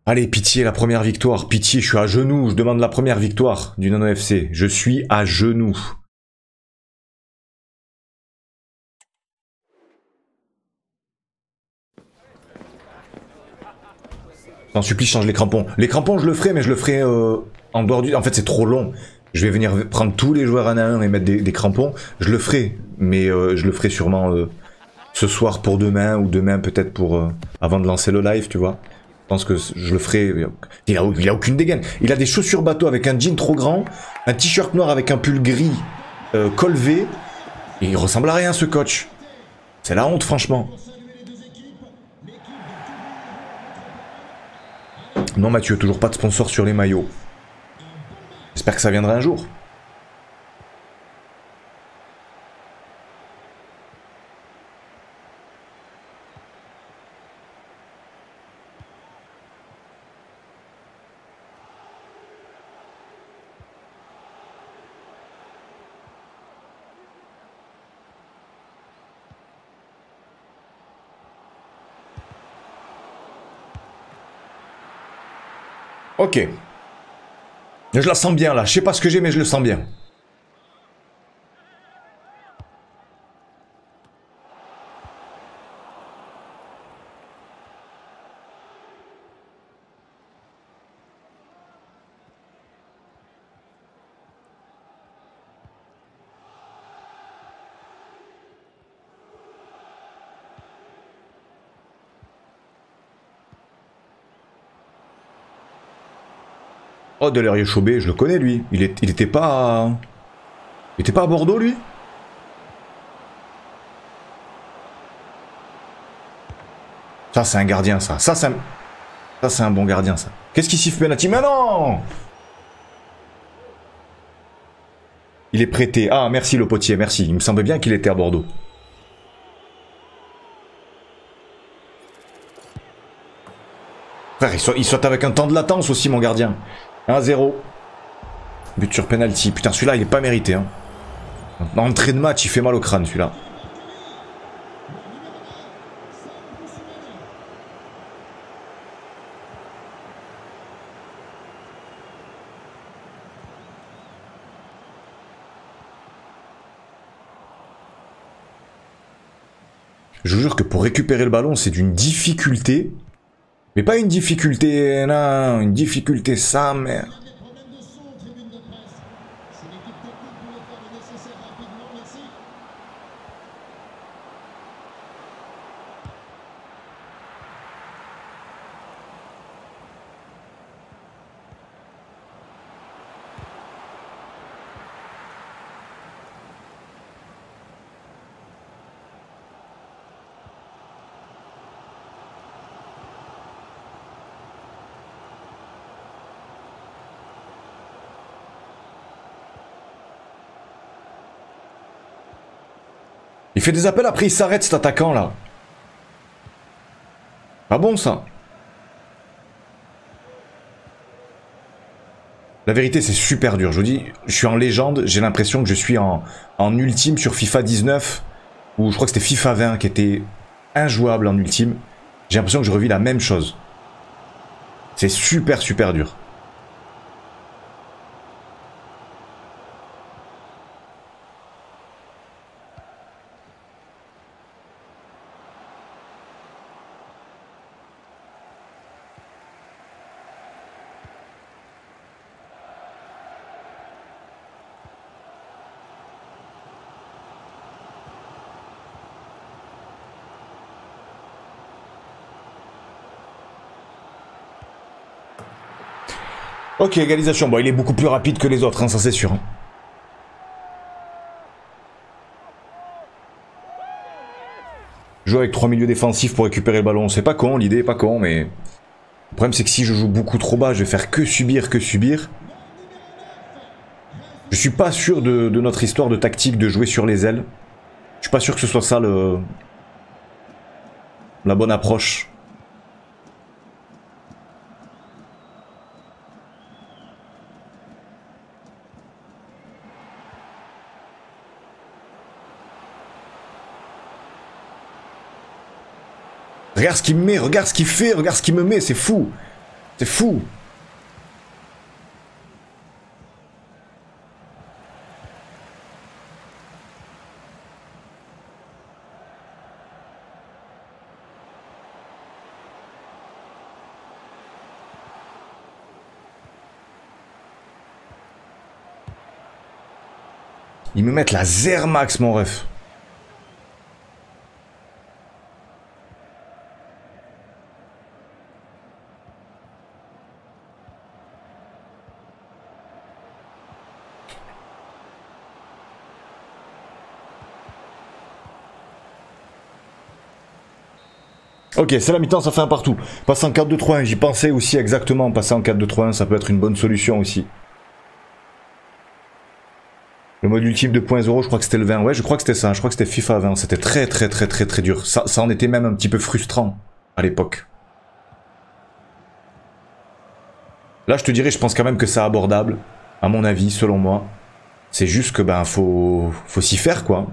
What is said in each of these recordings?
Allez, pitié, la première victoire. Pitié, je suis à genoux. Je demande la première victoire du Nano FC. Je suis à genoux. T'en supplie, change les crampons. Les crampons, je le ferai, mais je le ferai en dehors du... En fait, c'est trop long. Je vais venir prendre tous les joueurs un à un et mettre des crampons. Je le ferai, mais je le ferai sûrement ce soir pour demain, ou demain peut-être pour... avant de lancer le live, tu vois. Je pense que je le ferai. Il a aucune dégaine. Il a des chaussures bateau avec un jean trop grand, un t-shirt noir avec un pull gris col V. Et il ressemble à rien, ce coach. C'est la honte, franchement. Non, Mathieu, toujours pas de sponsor sur les maillots. J'espère que ça viendra un jour. Ok. Je la sens bien là. Je sais pas ce que j'ai, mais je le sens bien. Oh, Delerio Chobé, je le connais lui. Il était pas... Il était pas à Bordeaux lui? Ça c'est un gardien ça. Ça c'est un bon gardien ça. Qu'est-ce qu'il siffle penalty? Mais non! Il est prêté. Ah merci le potier, merci. Il me semblait bien qu'il était à Bordeaux. Frère, il saute avec un temps de latence aussi mon gardien. 1-0. But sur penalty. Putain celui-là il est pas mérité hein. Entrée de match, il fait mal au crâne celui-là. Je vous jure que pour récupérer le ballon, c'est d'une difficulté. Mais pas une difficulté, non, une difficulté sa mère. Il fait des appels, après il s'arrête cet attaquant là. Pas bon ça. La vérité c'est super dur, je vous dis, je suis en légende, j'ai l'impression que je suis en ultime sur FIFA 19, ou je crois que c'était FIFA 20 qui était injouable en ultime. J'ai l'impression que je revis la même chose. C'est super super dur. Ok, égalisation. Bon, il est beaucoup plus rapide que les autres, hein, ça c'est sûr. Hein. Jouer avec 3 milieux défensifs pour récupérer le ballon, c'est pas con, l'idée est pas con, mais... Le problème c'est que si je joue beaucoup trop bas, je vais faire que subir, que subir. Je suis pas sûr de notre histoire de tactique de jouer sur les ailes. Je suis pas sûr que ce soit ça la bonne approche. Regarde ce qu'il me met, regarde ce qu'il fait, regarde ce qu'il me met, c'est fou. C'est fou. Ils me mettent la Zermax, mon ref. Ok, c'est la mi-temps, ça fait un partout. Passer en 4-2-3-1, j'y pensais aussi exactement. Passer en 4-2-3-1, ça peut être une bonne solution aussi. Le mode ultime 2.0, je crois que c'était le 20. Ouais, je crois que c'était ça. Je crois que c'était FIFA 20. C'était très dur. Ça en était même un petit peu frustrant à l'époque. Là, je te dirais, je pense quand même que c'est abordable. À mon avis, selon moi. C'est juste que, ben, faut s'y faire, quoi.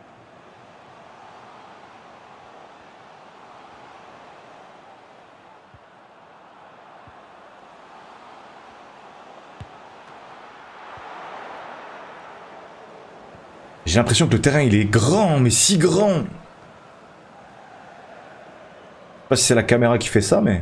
J'ai l'impression que le terrain, il est grand, mais si grand. Je sais pas si c'est la caméra qui fait ça, mais...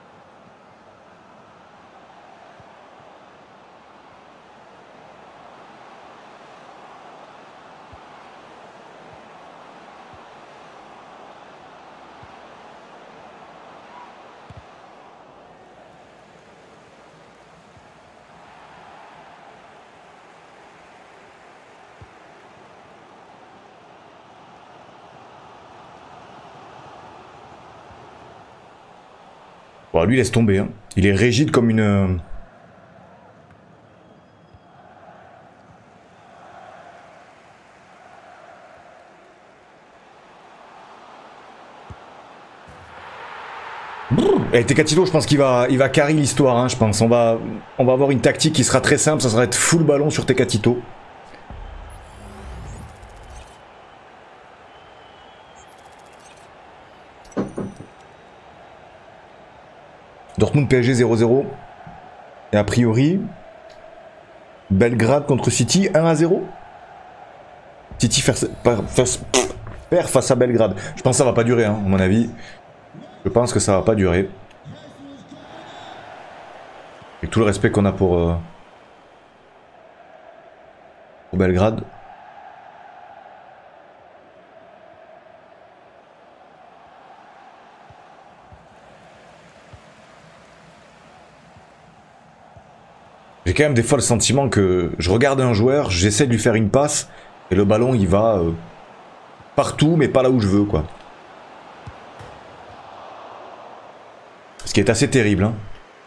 Bon, lui, laisse tomber. Hein. Il est rigide comme une... Et Tecatito, je pense qu'il va carry l'histoire, hein, je pense. On va avoir une tactique qui sera très simple, ça sera être full ballon sur Tecatito. Dortmund PSG 0-0. Et a priori, Belgrade contre City 1-0. City perd face à Belgrade. Je pense que ça va pas durer, hein, à mon avis. Je pense que ça va pas durer. Avec tout le respect qu'on a pour Belgrade. J'ai quand même des fois le sentiment que je regarde un joueur, j'essaie de lui faire une passe, et le ballon il va partout, mais pas là où je veux, quoi. Ce qui est assez terrible, hein.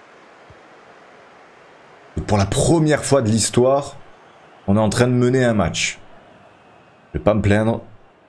Pour la première fois de l'histoire, on est en train de mener un match. Je vais pas me plaindre.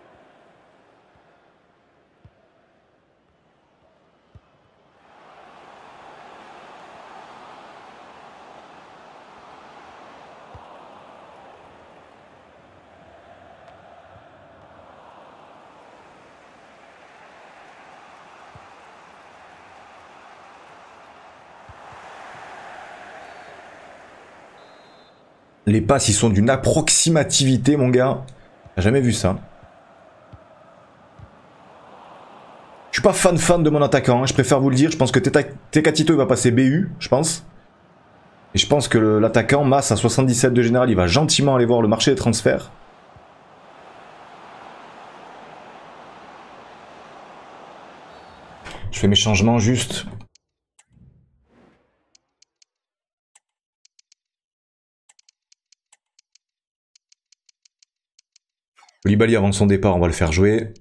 Les passes, ils sont d'une approximativité, mon gars. T'as jamais vu ça. Je suis pas fan de mon attaquant, hein, je préfère vous le dire. Je pense que Tecatito il va passer BU, je pense. Et je pense que l'attaquant, Mass à 77 de général, il va gentiment aller voir le marché des transferts. Je fais mes changements juste. Koulibaly avant son départ, on va le faire jouer.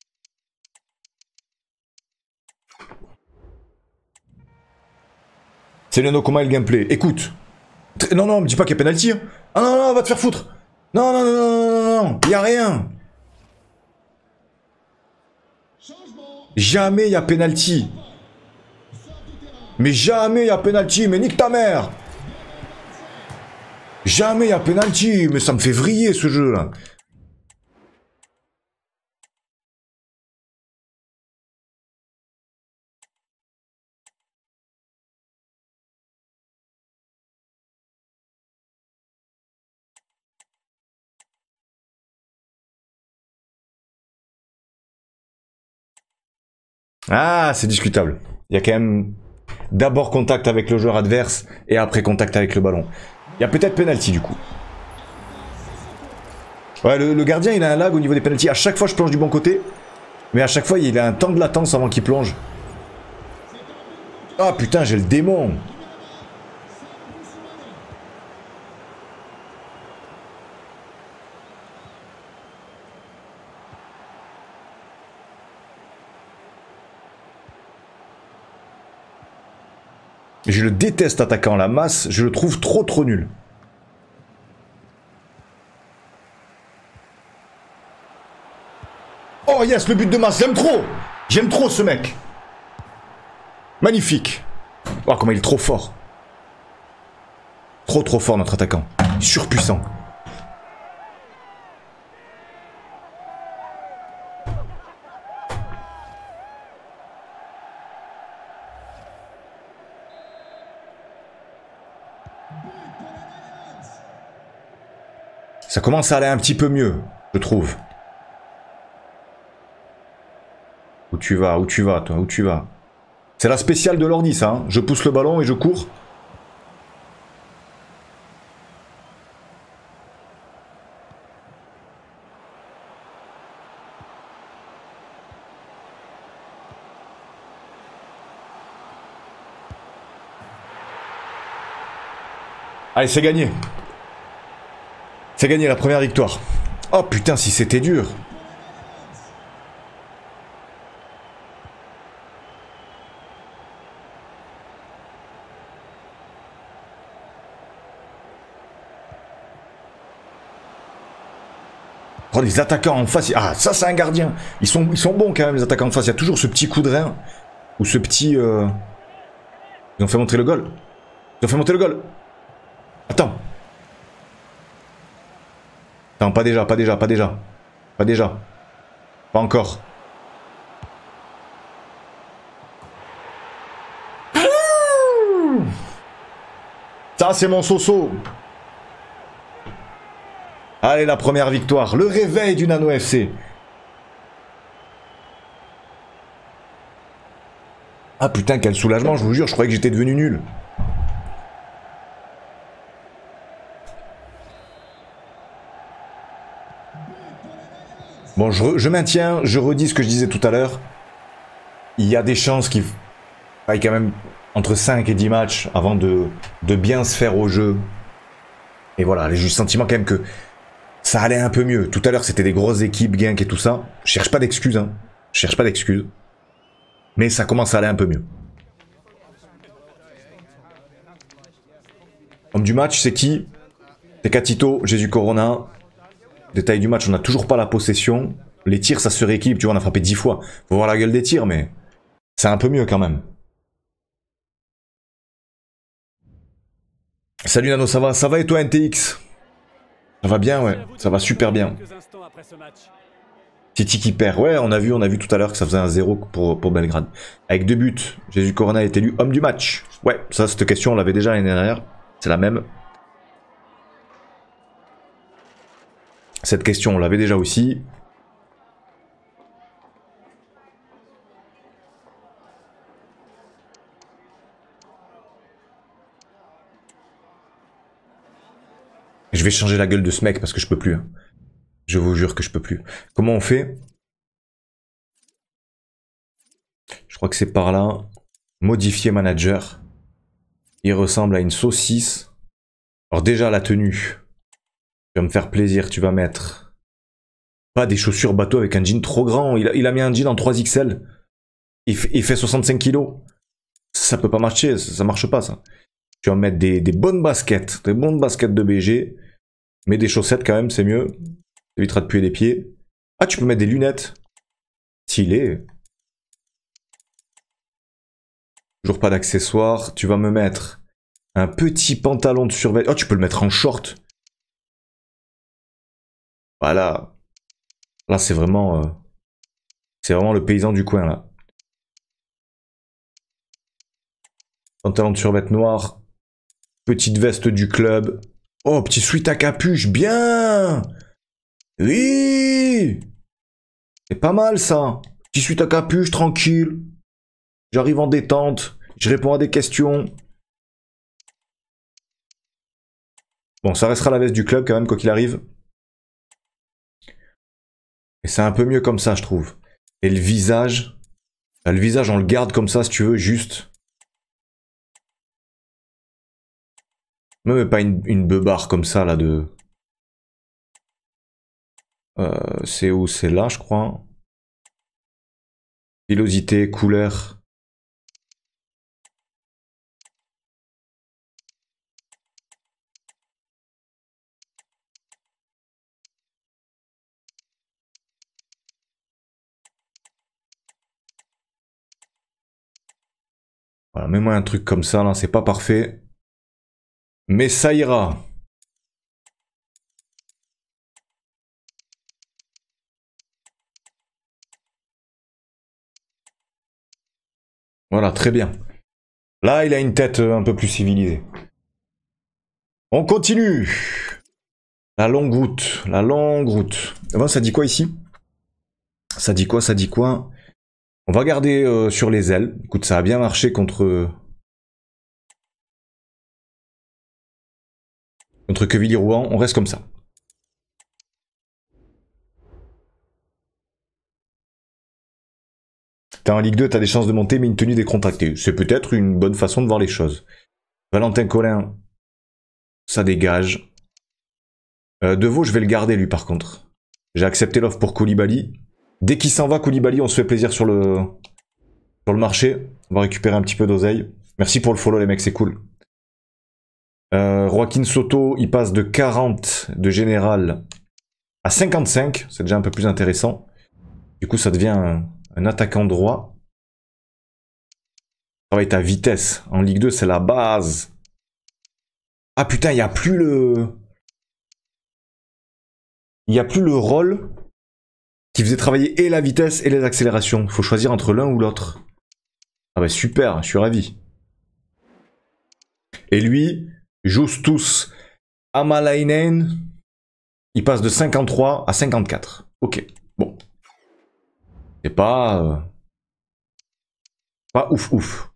C'est Leno, comment est le gameplay? Écoute. Non, non, me dis pas qu'il y a penalty. Hein. Ah non, non, va te faire foutre. Non, non, non, non, non, non, il y a rien. Jamais il y a penalty. Mais jamais il y a penalty, mais nique ta mère. Jamais il y a penalty, mais ça me fait vriller ce jeu là. Ah, c'est discutable. Il y a quand même d'abord contact avec le joueur adverse et après contact avec le ballon. Il y a peut-être penalty du coup. Ouais, le gardien il a un lag au niveau des penalties. À chaque fois je plonge du bon côté. Mais à chaque fois il a un temps de latence avant qu'il plonge. Ah putain, j'ai le démon. Je le déteste attaquant la masse, je le trouve trop nul. Oh yes, le but de masse, j'aime trop ce mec. Magnifique. Oh comment il est trop fort. Trop fort notre attaquant, surpuissant. Ça commence à aller un petit peu mieux, je trouve. Où tu vas, toi, où tu vas? C'est la spéciale de l'ordi, ça. Hein. Je pousse le ballon et je cours. Allez, c'est gagné. C'est gagné la première victoire. Oh putain, si c'était dur. Oh, les attaquants en face. Ah, ça, c'est un gardien. Ils sont bons quand même, les attaquants en face. Il y a toujours ce petit coup de rein. Ou ce petit. Ils ont fait monter le goal. Ils ont fait monter le goal. Attends. Non, pas déjà. Pas encore. Ça, c'est mon Soso. Allez, la première victoire. Le réveil du Nano FC. Ah putain, quel soulagement, je vous jure, je croyais que j'étais devenu nul. Bon, je maintiens, je redis ce que je disais tout à l'heure. Il y a des chances qu'il faille quand même entre 5 et 10 matchs avant de bien se faire au jeu. Et voilà, j'ai eu le sentiment quand même que ça allait un peu mieux. Tout à l'heure, c'était des grosses équipes, Genk et tout ça. Je cherche pas d'excuses, hein. Je cherche pas d'excuses. Mais ça commence à aller un peu mieux. Homme du match, c'est qui? C'est Catito, Jésus Corona. Détail du match, on n'a toujours pas la possession. Les tirs, ça se rééquilibre. Tu vois, on a frappé 10 fois. Faut voir la gueule des tirs, mais c'est un peu mieux quand même. Salut Nano, ça va? Ça va et toi NTX? Ça va bien, ouais. Ça va super bien. Titi qui perd. Ouais, on a vu tout à l'heure que ça faisait un 0 pour Belgrade. Avec 2 buts. Jésus Corona est élu homme du match. Ouais, ça, cette question, on l'avait déjà l'année dernière. C'est la même. Cette question, on l'avait déjà aussi. Je vais changer la gueule de ce mec parce que je peux plus. Hein. Je vous jure que je peux plus. Comment on fait? Je crois que c'est par là. Modifier manager. Il ressemble à une saucisse. Alors déjà la tenue. Tu vas me faire plaisir, tu vas mettre... Pas des chaussures bateau avec un jean trop grand. Il a mis un jean en 3XL. Il fait 65 kilos. Ça peut pas marcher, ça marche pas ça. Tu vas mettre des bonnes baskets. Des bonnes baskets de BG. Mais des chaussettes quand même, c'est mieux. Ça évitera de puer les pieds. Ah, tu peux mettre des lunettes. Stylé. Toujours pas d'accessoires. Tu vas me mettre un petit pantalon de survêtement. Oh, tu peux le mettre en short. Voilà. Là, c'est vraiment le paysan du coin, là. Pantalon de survêtement noir. Petite veste du club. Oh, petit sweat à capuche. Bien. Oui. C'est pas mal, ça. Petit sweat à capuche, tranquille. J'arrive en détente. Je réponds à des questions. Bon, ça restera la veste du club quand même, quoi qu'il arrive. Et c'est un peu mieux comme ça, je trouve. Et le visage... Le visage, on le garde comme ça, si tu veux, juste. Même pas une beubare comme ça, là, de... c'est où? C'est là, je crois. Pilosité, couleur. Voilà, mets-moi un truc comme ça, là, c'est pas parfait. Mais ça ira. Voilà, très bien. Là, il a une tête un peu plus civilisée. On continue. La longue route, la longue route. Bon, ça dit quoi ici? Ça dit quoi? Ça dit quoi? On va garder sur les ailes. Écoute, ça a bien marché contre Quevilly-Rouen. On reste comme ça. T'es en Ligue 2, t'as des chances de monter, mais une tenue décontractée. C'est peut-être une bonne façon de voir les choses. Valentin Collin, ça dégage. Deveau, je vais le garder lui par contre. J'ai accepté l'offre pour Koulibaly. Dès qu'il s'en va, Koulibaly, on se fait plaisir sur le marché. On va récupérer un petit peu d'oseille. Merci pour le follow les mecs, c'est cool. Joaquin Soto, il passe de 40 de général à 55. C'est déjà un peu plus intéressant. Du coup, ça devient un attaquant droit. Ça va être à vitesse. En Ligue 2, c'est la base. Ah putain, il n'y a plus le... Il n'y a plus le rôle qui faisait travailler et la vitesse et les accélérations. Il faut choisir entre l'un ou l'autre. Ah bah super, je suis ravi. Et lui, Justus Amalainen, il passe de 53 à 54. Ok, bon. C'est pas... pas ouf ouf.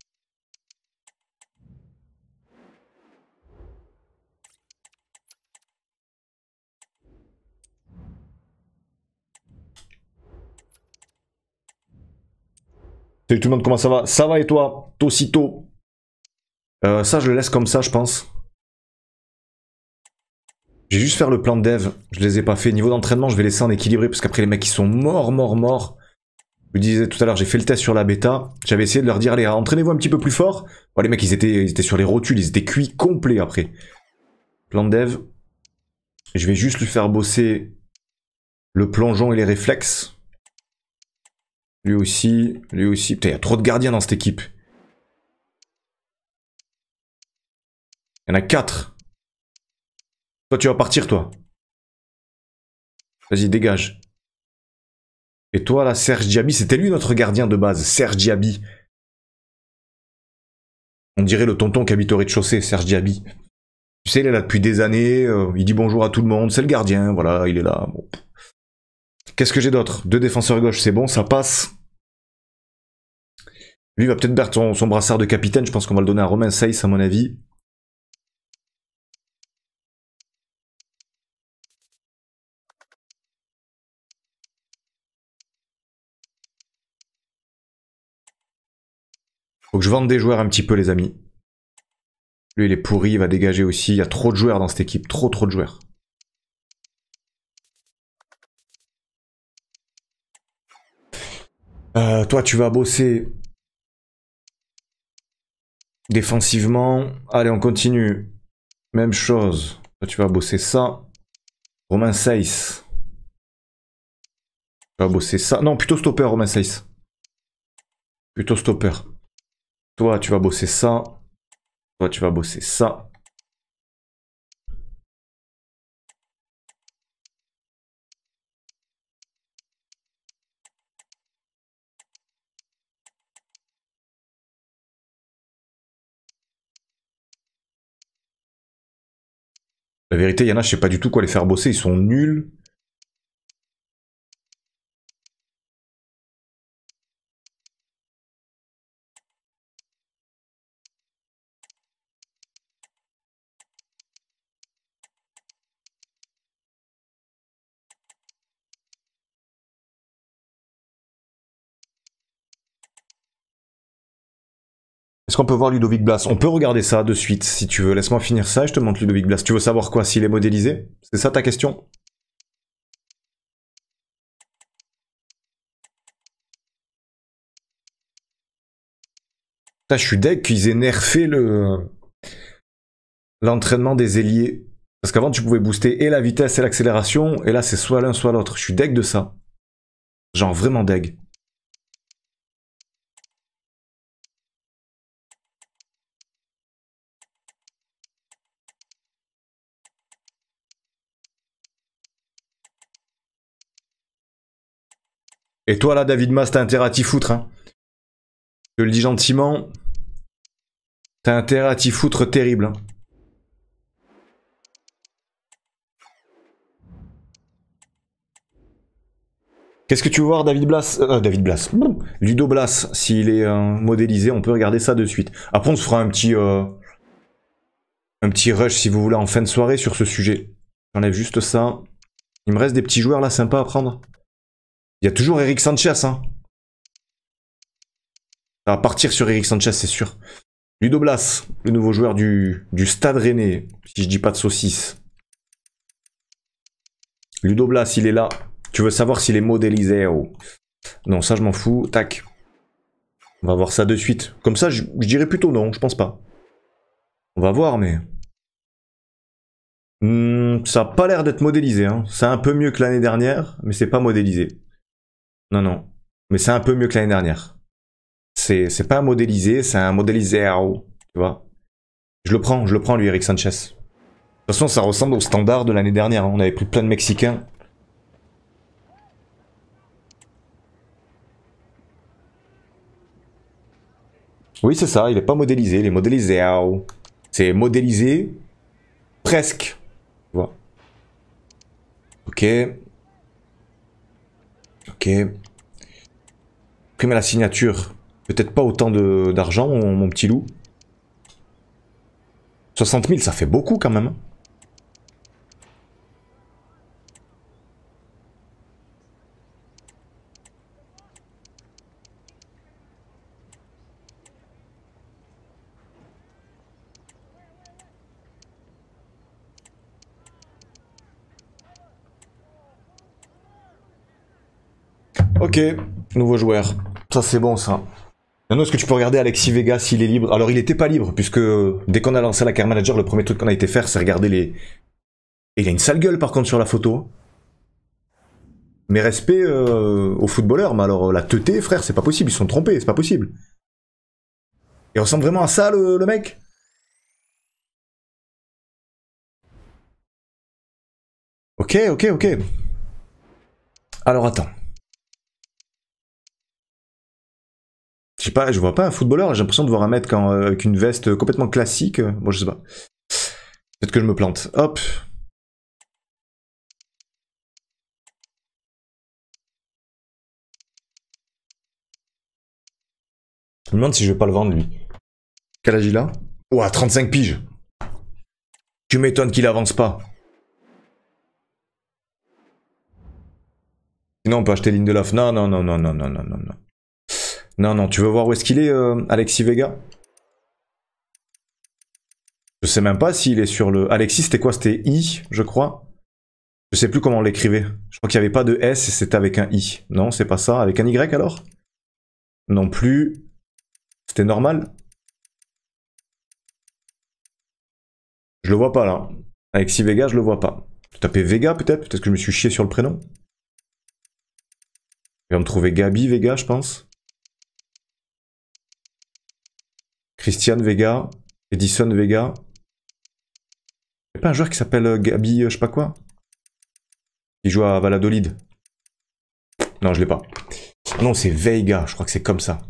Salut tout le monde, comment ça va? Ça va et toi? Tosito. Ça, je le laisse comme ça, je pense. Je vais juste faire le plan de dev. Je les ai pas fait. Niveau d'entraînement, je vais laisser en équilibré parce qu'après, les mecs, ils sont morts. Je vous disais tout à l'heure, j'ai fait le test sur la bêta. J'avais essayé de leur dire, allez, entraînez-vous un petit peu plus fort. Bon, les mecs, ils étaient sur les rotules. Ils étaient cuits complets après. Plan de dev. Je vais juste lui faire bosser le plongeon et les réflexes. Lui aussi. Putain, il y a trop de gardiens dans cette équipe. Il y en a 4. Toi, tu vas partir, toi. Vas-y, dégage. Et toi, là, Serge Diaby, c'était lui notre gardien de base. Serge Diaby. On dirait le tonton qui habite au rez-de-chaussée, Serge Diaby. Tu sais, il est là depuis des années, il dit bonjour à tout le monde, c'est le gardien, voilà, il est là. Bon. Qu'est-ce que j'ai d'autre? 2 défenseurs gauche, c'est bon, ça passe. Lui, il va peut-être perdre son brassard de capitaine, je pense qu'on va le donner à Romain Saiss, à mon avis. Faut que je vende des joueurs un petit peu, les amis. Lui, il est pourri, il va dégager aussi. Il y a trop de joueurs dans cette équipe, trop de joueurs. Toi, tu vas bosser défensivement. Allez, on continue. Même chose. Toi, tu vas bosser ça. Romain Saiss. Tu vas bosser ça. Non, plutôt stopper, Romain Saiss. Plutôt stopper. Toi, tu vas bosser ça. Toi, tu vas bosser ça. La vérité, il y en a, je sais pas du tout quoi les faire bosser. Ils sont nuls. Est-ce qu'on peut voir Ludovic Blas? On peut regarder ça de suite, si tu veux. Laisse-moi finir ça et je te montre Ludovic Blas. Tu veux savoir quoi? S'il est modélisé? C'est ça ta question? Putain, je suis deg qu'ils aient nerfé l'entraînement des ailiers. Parce qu'avant, tu pouvais booster et la vitesse et l'accélération, et là, c'est soit l'un, soit l'autre. Je suis deg de ça. Genre vraiment deg. Et toi, là, David Mas, t'as intérêt à t'y foutre, hein. Je te le dis gentiment. T'as intérêt à t'y foutre terrible, hein. Qu'est-ce que tu veux voir, David Blas? David Blas. Ludo Blas, s'il est modélisé, on peut regarder ça de suite. Après, on se fera un petit rush, si vous voulez, en fin de soirée sur ce sujet. J'enlève juste ça. Il me reste des petits joueurs là sympas à prendre. Il y a toujours Eric Sanchez, hein. Ça va partir sur Eric Sanchez, c'est sûr. Ludo Blas, le nouveau joueur du Stade Rennais, si je dis pas de saucisse. Ludo Blas, il est là. Tu veux savoir s'il est modélisé? Oh. Non, ça je m'en fous. Tac. On va voir ça de suite. Comme ça, je dirais plutôt non, je pense pas. On va voir, mais... ça a pas l'air d'être modélisé, hein. C'est un peu mieux que l'année dernière, mais c'est pas modélisé. Non, non. Mais c'est un peu mieux que l'année dernière. C'est pas un modélisé, c'est un modélisé RO. Tu vois. Je le prends lui, Eric Sanchez. De toute façon, ça ressemble au standard de l'année dernière. Hein. On avait pris plein de Mexicains. Oui, c'est ça, il est pas modélisé, il est modélisé. C'est modélisé presque. Tu vois. Ok. Ok. Prime à la signature. Peut-être pas autant d'argent, mon petit loup. 60 000, ça fait beaucoup quand même. Ok, nouveau joueur. Ça c'est bon ça. Maintenant, est-ce que tu peux regarder Alexis Vega s'il est libre? Alors il était pas libre, puisque dès qu'on a lancé la Car Manager, le premier truc qu'on a été faire, c'est regarder les... Et il a une sale gueule par contre sur la photo. Mais respect aux footballeurs, mais alors la teuté, frère, c'est pas possible, ils se sont trompés, c'est pas possible. Il ressemble vraiment à ça le mec? Ok, ok, ok. Alors attends. Je sais pas, je vois pas un footballeur, j'ai l'impression de voir un mec avec une veste complètement classique. Bon, je sais pas. Peut-être que je me plante. Hop. Je me demande si je vais pas le vendre, lui. Quel âge il a? Ouah, 35 piges. Tu m'étonnes qu'il avance pas. Sinon, on peut acheter Lindelof. Non, non, non, non, non, non, non, non, non. Non, non, tu veux voir où est-ce qu'il est, Alexis Vega? Je sais même pas s'il est sur le... Alexis, c'était quoi? C'était I, je crois. Je sais plus comment on l'écrivait. Je crois qu'il n'y avait pas de S et c'était avec un I. Non, c'est pas ça. Avec un Y alors? Non plus. C'était normal? Je le vois pas là. Alexis Vega, je le vois pas. Tu tapais Vega peut-être? Peut-être que je me suis chié sur le prénom. Il va me trouver Gabi Vega, je pense. Christian Vega. Edison Vega. Il n'y a pas un joueur qui s'appelle Gabi, je sais pas quoi? Il joue à Valladolid. Non, je l'ai pas. Non, c'est Veiga, je crois que c'est comme ça.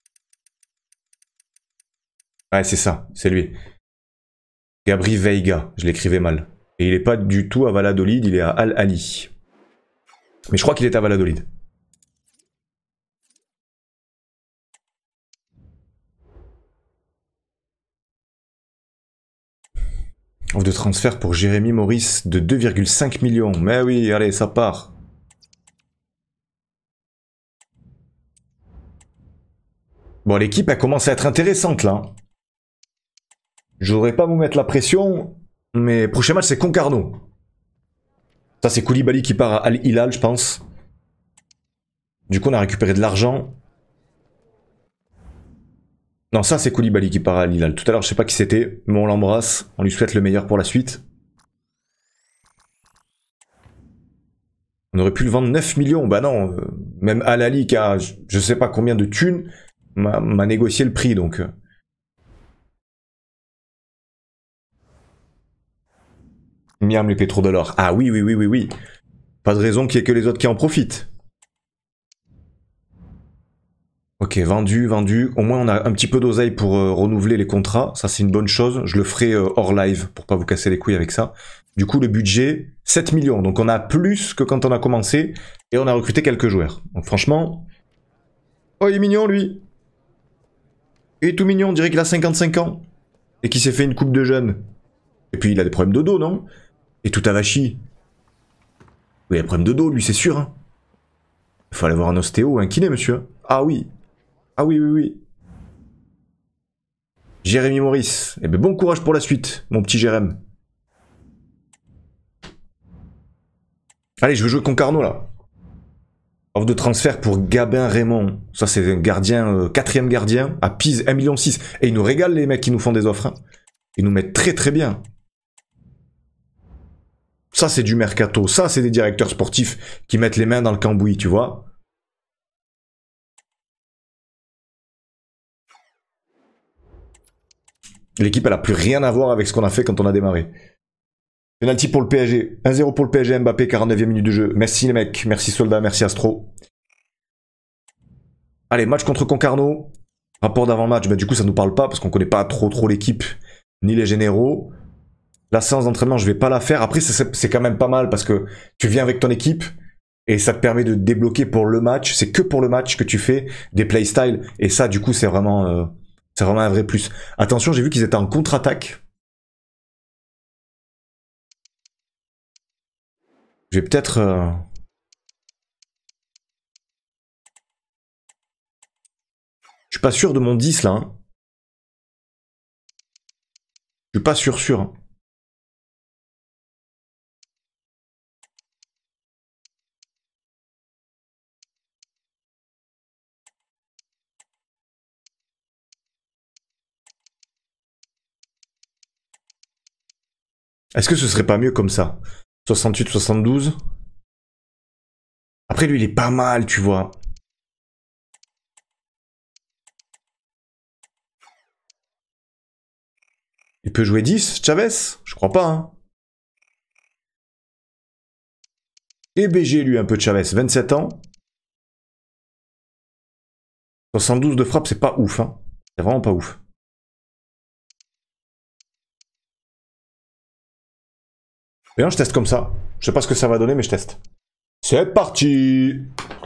Ouais, c'est ça, c'est lui. Gabri Veiga, je l'écrivais mal. Et il est pas du tout à Valladolid, il est à Al-Ali. Mais je crois qu'il est à Valladolid. Offre de transfert pour Jérémy Maurice de 2,5 millions. Mais oui, allez, ça part. Bon, l'équipe, elle commence à être intéressante, là. Je voudrais pas vous mettre la pression, mais prochain match, c'est Concarneau. Ça, c'est Koulibaly qui part à Al Hilal, je pense. Du coup, on a récupéré de l'argent. Non, ça, c'est Koulibaly qui part à Al Hilal. Tout à l'heure, je sais pas qui c'était, mais on l'embrasse. On lui souhaite le meilleur pour la suite. On aurait pu le vendre 9 millions. Bah non, même Al Ahly qui a je sais pas combien de thunes m'a négocié le prix, donc... Miam les pétrodollars. Ah oui, oui, oui, oui, oui. Pas de raison qu'il y ait que les autres qui en profitent. Ok, vendu, vendu. Au moins, on a un petit peu d'oseille pour renouveler les contrats. Ça, c'est une bonne chose. Je le ferai hors live pour pas vous casser les couilles avec ça. Du coup, le budget, 7 millions. Donc, on a plus que quand on a commencé. Et on a recruté quelques joueurs. Donc, franchement... Oh, il est mignon, lui. Il est tout mignon. On dirait qu'il a 55 ans. Et qu'il s'est fait une coupe de jeunes. Et puis, il a des problèmes de dos, non? Et tout avachi. Oui, il a des problèmes de dos, lui, c'est sûr. Hein. Il faut aller voir un ostéo ou un kiné, monsieur. Ah oui. Ah oui, oui, oui. Jérémy Maurice. Eh ben bon courage pour la suite, mon petit Jérém. Allez, je veux jouer Concarneau, là. Offre de transfert pour Gabin Raymond. Ça, c'est un gardien, quatrième gardien, à Pise, 1,6 million. Et ils nous régalent, les mecs qui nous font des offres. Hein. Ils nous mettent très très bien. Ça, c'est du mercato. Ça, c'est des directeurs sportifs qui mettent les mains dans le cambouis, tu vois. L'équipe, elle a plus rien à voir avec ce qu'on a fait quand on a démarré. Penalty pour le PSG. 1-0 pour le PSG, Mbappé, 49e minute de jeu. Merci les mecs, merci Soldat, merci Astro. Allez, match contre Concarneau. Rapport d'avant-match, bah du coup ça nous parle pas parce qu'on connaît pas trop l'équipe, ni les généraux. La séance d'entraînement, je vais pas la faire. Après, c'est quand même pas mal parce que tu viens avec ton équipe et ça te permet de débloquer pour le match. C'est que pour le match que tu fais des playstyles. Et ça, du coup, c'est vraiment un vrai plus. Attention, j'ai vu qu'ils étaient en contre-attaque. Je vais peut-être... Je suis pas sûr de mon 10 là. Hein. Je suis pas sûr. Hein. Est-ce que ce serait pas mieux comme ça? 68, 72. Après lui il est pas mal, tu vois. Il peut jouer 10, Chavez? Je crois pas, hein. Et BG, lui, un peu de Chavez. 27 ans. 72 de frappe, c'est pas ouf, hein. C'est vraiment pas ouf. Bien, je teste comme ça. Je sais pas ce que ça va donner, mais je teste. C'est parti!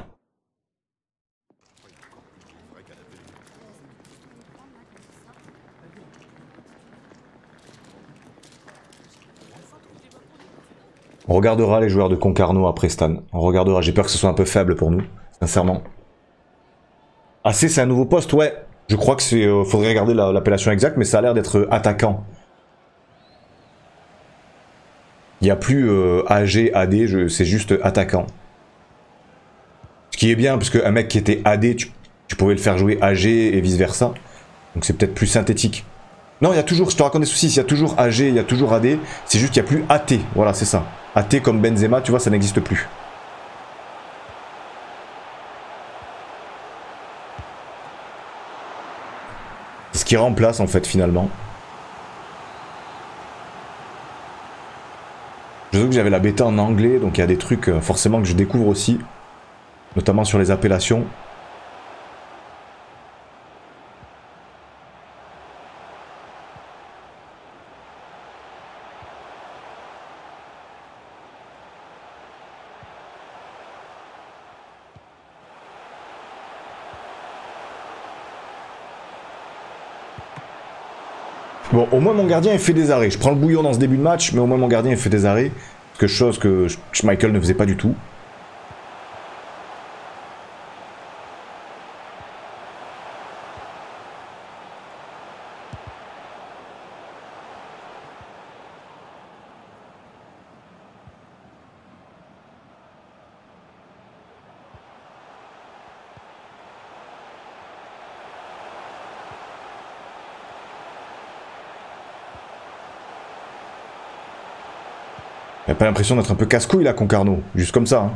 On regardera les joueurs de Concarneau après Stan. On regardera. J'ai peur que ce soit un peu faible pour nous, sincèrement. AC, c'est un nouveau poste, ouais. Je crois que c'est... faudrait regarder l'appellation exacte, mais ça a l'air d'être attaquant. Il n'y a plus AG, AD, c'est juste attaquant. Ce qui est bien, parce qu'un mec qui était AD, tu pouvais le faire jouer AG et vice versa. Donc c'est peut-être plus synthétique. Non, il y a toujours, je te raconte des soucis, il y a toujours AG, il y a toujours AD, c'est juste qu'il n'y a plus AT, voilà, c'est ça. AT comme Benzema, tu vois, ça n'existe plus. Ce qui remplace, en fait, finalement. Je sais que j'avais la bêta en anglais, donc il y a des trucs, forcément, que je découvre aussi. Notamment sur les appellations. Bon, au moins mon gardien il fait des arrêts. Je prends le bouillon dans ce début de match, mais au moins mon gardien il fait des arrêts. Chose que Schmeichel ne faisait pas du tout. Y'a pas l'impression d'être un peu casse-couille là, Concarneau, juste comme ça. Hein.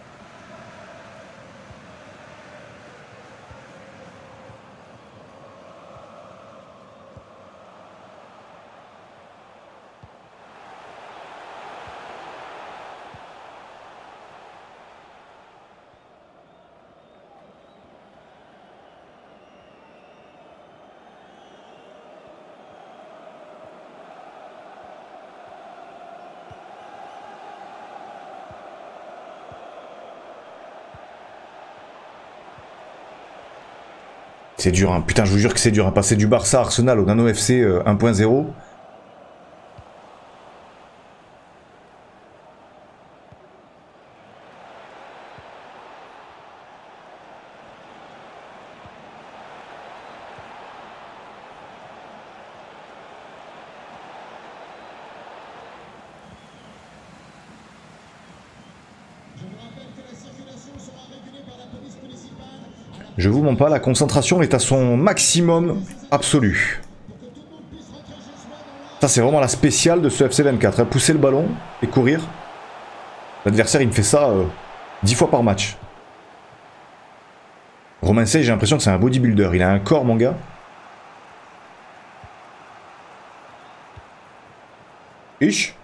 C'est dur, hein. Putain, je vous jure que c'est dur. Hein. Passer du Barça à Arsenal au Nano FC 1.0. Je vous mens pas, la concentration est à son maximum absolu. Ça, c'est vraiment la spéciale de ce FC24. Hein. Pousser le ballon et courir. L'adversaire, il me fait ça 10 fois par match. Romain Sey, j'ai l'impression que c'est un bodybuilder. Il a un corps, mon gars. Ich.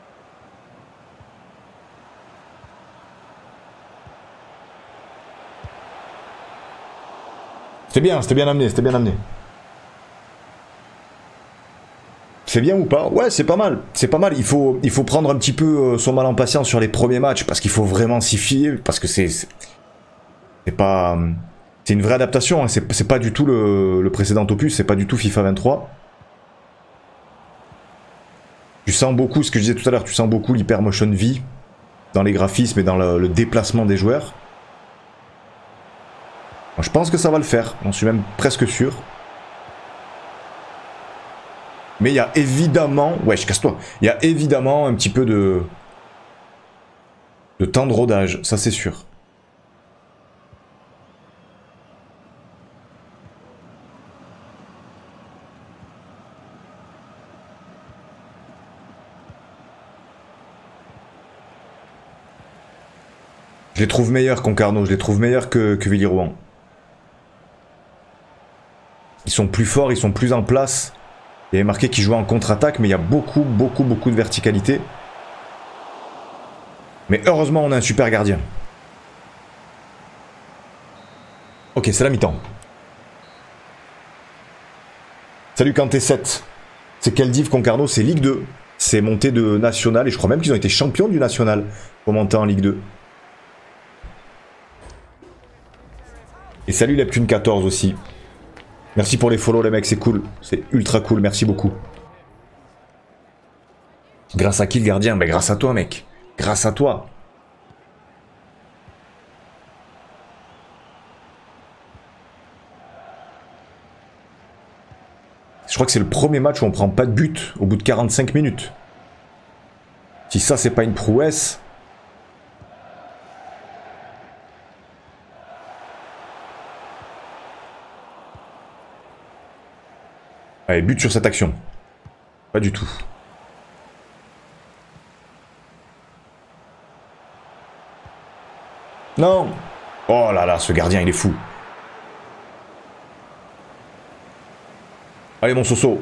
C'était bien amené, c'était bien amené. C'est bien ou pas? Ouais, c'est pas mal. C'est pas mal. Il faut prendre un petit peu son mal en patience sur les premiers matchs parce qu'il faut vraiment s'y fier. Parce que c'est pas. C'est une vraie adaptation. Hein. C'est pas du tout le précédent opus. C'est pas du tout FIFA 23. Tu sens beaucoup, ce que je disais tout à l'heure, tu sens beaucoup l'hypermotion V dans les graphismes et dans le déplacement des joueurs. Je pense que ça va le faire, j'en suis même presque sûr. Mais il y a évidemment... Wesh, casse-toi. Il y a évidemment un petit peu de temps de rodage, ça c'est sûr. Je les trouve meilleurs, Concarneau, je les trouve meilleurs que Villiers-Rouen. Ils sont plus forts, ils sont plus en place. Il y avait marqué qu'ils jouaient en contre-attaque, mais il y a beaucoup de verticalité. Mais heureusement, on a un super gardien. Ok, c'est la mi-temps. Salut Kanté7. C'est quel div, Concarneau? C'est Ligue 2. C'est monté de National, et je crois même qu'ils ont été champions du National pour monter en Ligue 2. Et salut Leptune14 aussi. Merci pour les follow les mecs, c'est cool. C'est ultra cool, merci beaucoup. Grâce à qui le gardien? Ben grâce à toi mec. Grâce à toi. Je crois que c'est le premier match où on prend pas de but au bout de 45 minutes. Si ça c'est pas une prouesse... Allez, but sur cette action. Pas du tout. Non. Oh là là, ce gardien, il est fou. Allez, mon Soso.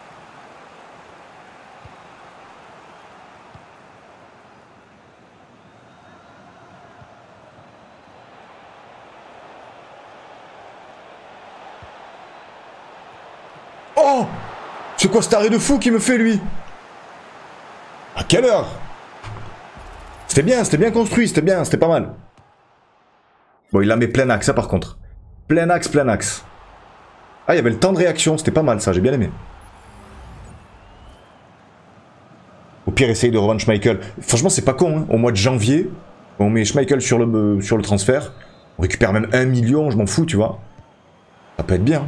Oh! C'est quoi cet arrêt de fou qu'il me fait, lui? À quelle heure? C'était bien construit, c'était pas mal. Bon, il la met plein axe, ça, par contre. Plein axe, plein axe. Ah, il y avait le temps de réaction, c'était pas mal, ça, j'ai bien aimé. Au pire, essaye de revendre Schmeichel. Franchement, c'est pas con, hein. Au mois de janvier, on met Schmeichel sur le transfert. On récupère même 1 million, je m'en fous, tu vois. Ça peut être bien.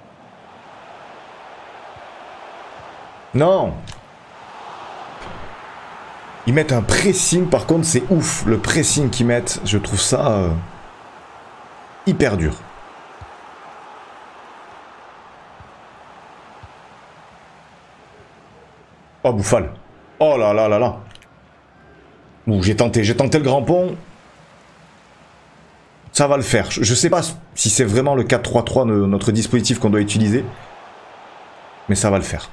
Non. Ils mettent un pressing, par contre, c'est ouf. Le pressing qu'ils mettent, je trouve ça hyper dur. Oh, Bouffal. Oh là là là là. Ouh, j'ai tenté le grand pont. Ça va le faire. Je sais pas si c'est vraiment le 4-3-3, notre dispositif qu'on doit utiliser. Mais ça va le faire.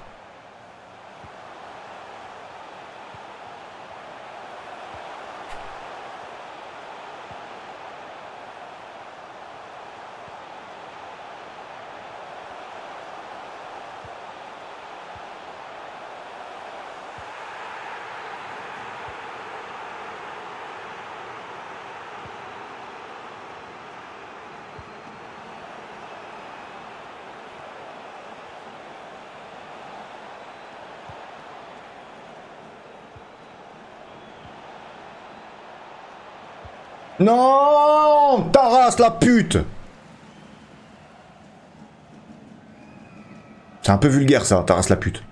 Non, ta race la pute. C'est un peu vulgaire ça, ta race la pute.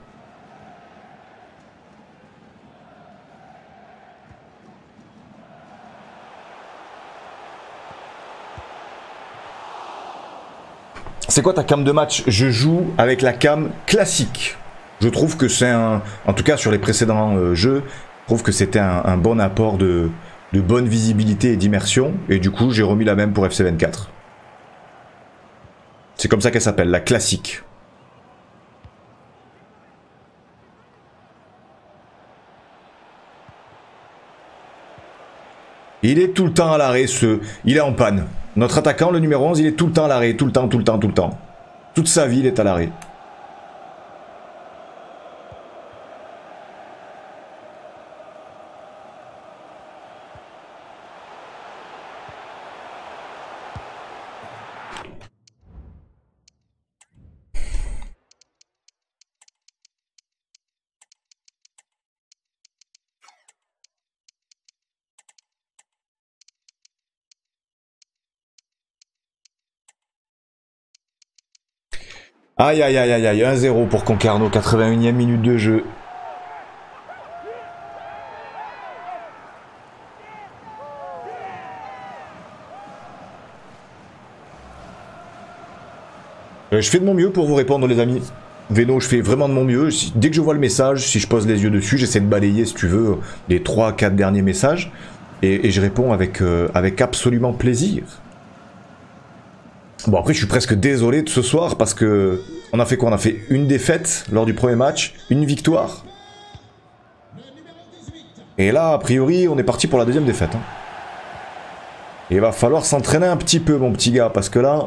C'est quoi ta cam de match? Je joue avec la cam classique. Je trouve que c'est un... En tout cas sur les précédents jeux, je trouve que c'était un bon apport de bonne visibilité et d'immersion. Et du coup, j'ai remis la même pour FC24. C'est comme ça qu'elle s'appelle, la classique. Il est tout le temps à l'arrêt, il est en panne. Notre attaquant, le numéro 11, il est tout le temps à l'arrêt, tout le temps. Toute sa vie, il est à l'arrêt. Aïe aïe aïe aïe aïe, 1-0 pour Concarneau, 81e minute de jeu. Je fais de mon mieux pour vous répondre les amis. Véno, je fais vraiment de mon mieux. Dès que je vois le message, si je pose les yeux dessus, j'essaie de balayer si tu veux les 3-4 derniers messages. Et je réponds avec absolument plaisir. Bon après je suis presque désolé de ce soir parce que on a fait quoi? On a fait une défaite lors du premier match, une victoire. Et là a priori on est parti pour la deuxième défaite. Hein. Et il va falloir s'entraîner un petit peu mon petit gars parce que là...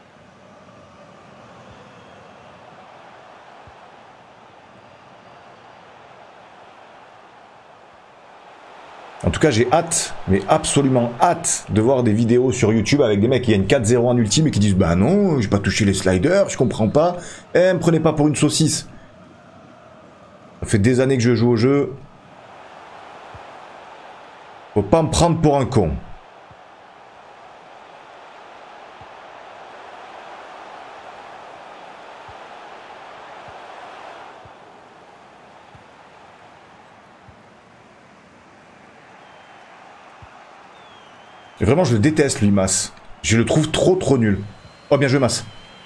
En tout cas, j'ai hâte, mais absolument hâte de voir des vidéos sur YouTube avec des mecs qui gagnent 4-0 en ultime et qui disent « Bah non, j'ai pas touché les sliders, je comprends pas. Eh, me prenez pas pour une saucisse. » Ça fait des années que je joue au jeu. Faut pas me prendre pour un con. Vraiment, je le déteste, lui, Mas. Je le trouve trop nul. Oh, bien joué, Mas.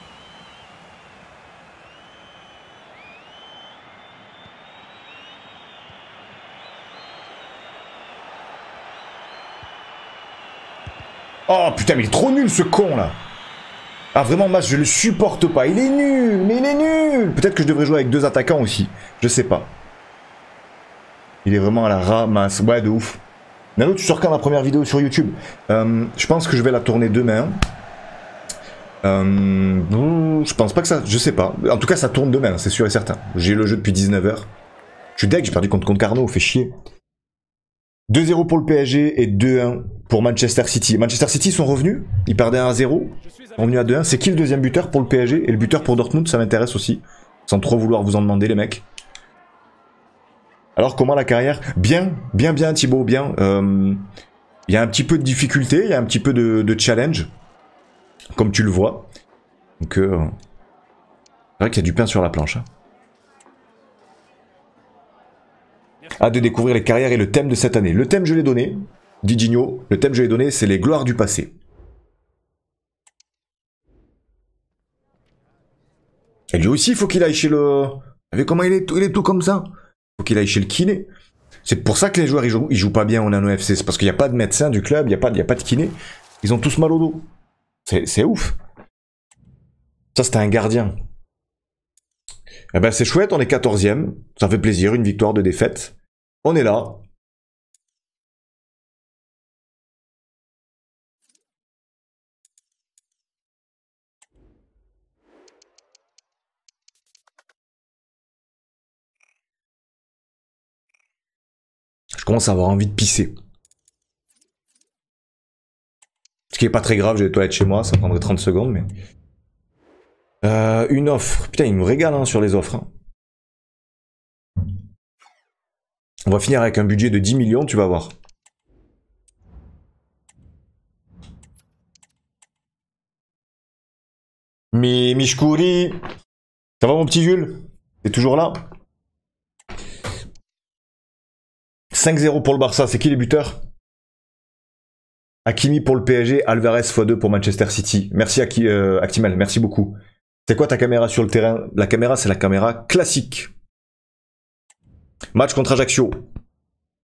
Oh, putain, mais il est trop nul, ce con, là. Ah, vraiment, Mas, je le supporte pas. Il est nul, mais il est nul. Peut-être que je devrais jouer avec deux attaquants aussi. Je sais pas. Il est vraiment à la ramasse. Ouais, de ouf. Nano, tu sors quand la première vidéo sur YouTube? Je pense que je vais la tourner demain. Je pense pas que ça... Je sais pas. En tout cas, ça tourne demain, c'est sûr et certain. J'ai le jeu depuis 19 h. Je suis deg, j'ai perdu contre Concarneau, fait chier. 2-0 pour le PSG et 2-1 pour Manchester City. Manchester City sont revenus. Ils perdaient 1-0. Ils sont revenus à 2-1. C'est qui le deuxième buteur pour le PSG? Et le buteur pour Dortmund, ça m'intéresse aussi. Sans trop vouloir vous en demander, les mecs. Alors comment la carrière? Bien Thibaut, bien. Il y a un petit peu de difficulté, il y a un petit peu de challenge, comme tu le vois. Donc c'est vrai qu'il y a du pain sur la planche. Hein. Hâte de découvrir les carrières et le thème de cette année. Le thème, je l'ai donné. Didinho, le thème, je l'ai donné, c'est les gloires du passé. Et lui aussi, il faut qu'il aille chez le... Vous savez comment il est tout comme ça. Faut qu'il aille chez le kiné. C'est pour ça que les joueurs, ils jouent pas bien en Nano FC. C'est parce qu'il n'y a pas de médecin du club, il n'y a pas de kiné. Ils ont tous mal au dos. C'est ouf. Ça, c'était un gardien. Eh ben, c'est chouette, on est 14e. Ça fait plaisir, une victoire, 2 défaites. On est là. Je commence à avoir envie de pisser. Ce qui est pas très grave, j'ai les toilettes chez moi, ça prendrait 30 secondes, mais... une offre. Putain, il nous régale hein, sur les offres. Hein. On va finir avec un budget de 10 millions, tu vas voir. Mishkouri. Ça va mon petit Jules? T'es toujours là? 5-0 pour le Barça, c'est qui les buteurs? Hakimi pour le PSG, Alvarez x2 pour Manchester City. Merci Actimel, merci beaucoup. C'est quoi ta caméra sur le terrain? La caméra, c'est la caméra classique. Match contre Ajaccio.